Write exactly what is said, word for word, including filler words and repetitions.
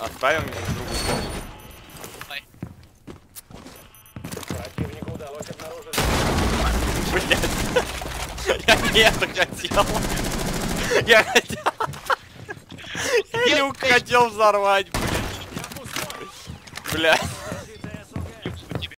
Отправим в другую сторону. Давай. Противнику удалось обнаружить. Блять. Я не это хотел. Я хотел. Я люк хотел взорвать, блядь. Блядь.